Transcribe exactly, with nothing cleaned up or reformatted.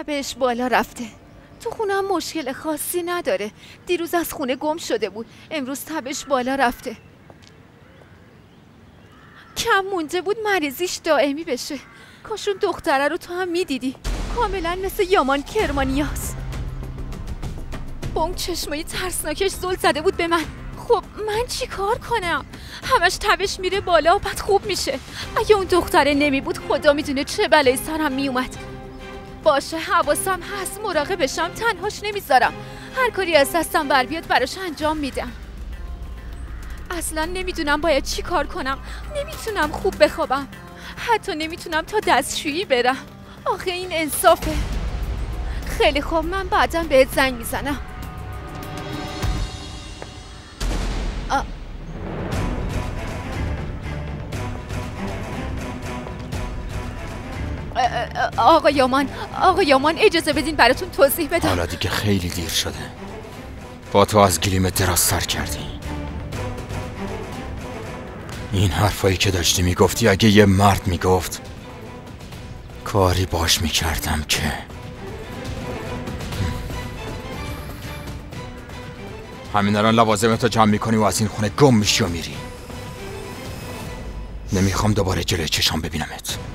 تبش بالا رفته. تو خونه هم مشکل خاصی نداره. دیروز از خونه گم شده بود، امروز تبش بالا رفته. کم مونده بود مریضیش دائمی بشه. کاشون دختره رو تو هم میدیدی، کاملا مثل یامان کرمانیاست. با اون چشمای ترسناکش زل زده بود به من. خب من چی کار کنم؟ همش تبش میره بالا و بعد خوب میشه. اگه اون دختره نمی بود خدا میدونه چه بلایی سرم میومد. باشه حواسم هست، مراقبشم، تنهاش نمیذارم. هر کاری از دستم بر بیاد براش انجام میدم. اصلا نمیدونم باید چی کار کنم. نمیتونم خوب بخوابم، حتی نمیتونم تا دستشویی برم. آخه این انصافه. خیلی خوب، من بعداً بهت زنگ میزنم. آ... آقا یامان، آقا یامان اجازه بدین براتون توضیح بدم. حالا دیگه خیلی دیر شده. با تو از گلیم دراز سر کردی. این حرفایی که داشتی میگفتی اگه یه مرد میگفت کاری باش میکردم که همین الان لوازمتو جمع میکنی و از این خونه گم میشی و میری. نمیخوام دوباره جلوی چشام ببینمت.